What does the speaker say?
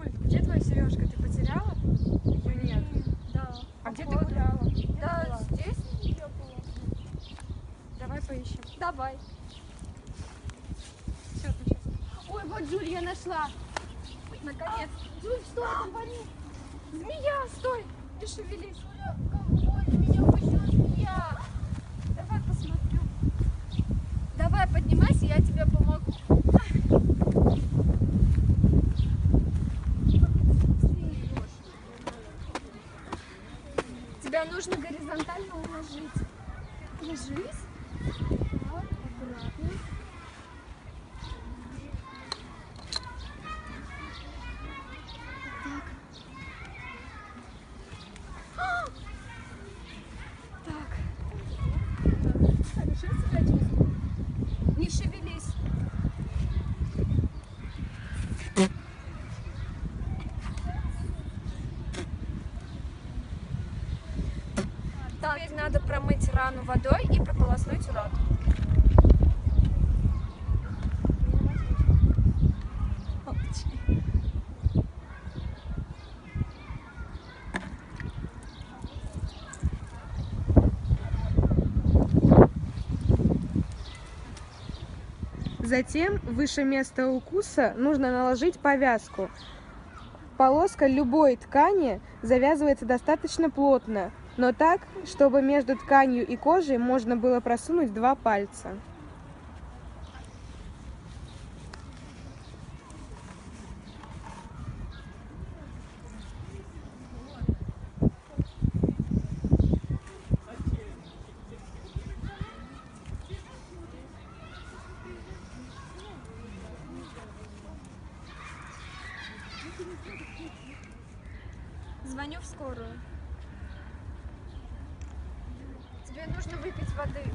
Юль, где твоя сережка? Ты потеряла? Ее нет. Да. А где ты гуляла? Да, здесь я была. Давай поищем. Давай. Сейчас, сейчас. Ой, вот, Джуль, я нашла. Наконец. Джуль, что это творит? Змея, стой! Не шевелись. Ой, меня укусила змея. Давай посмотрю. Давай, поднимайся, я тебе помогу. Тебя нужно горизонтально уложить. Ложись. Вот, аккуратно. Так. Хорошо себя чувствую. Не шевелись. Так, теперь надо промыть рану водой и прополоснуть рот. Затем выше места укуса нужно наложить повязку. Полоска любой ткани завязывается достаточно плотно, но так, чтобы между тканью и кожей можно было просунуть 2 пальца. Звоню в скорую. Тебе нужно выпить воды.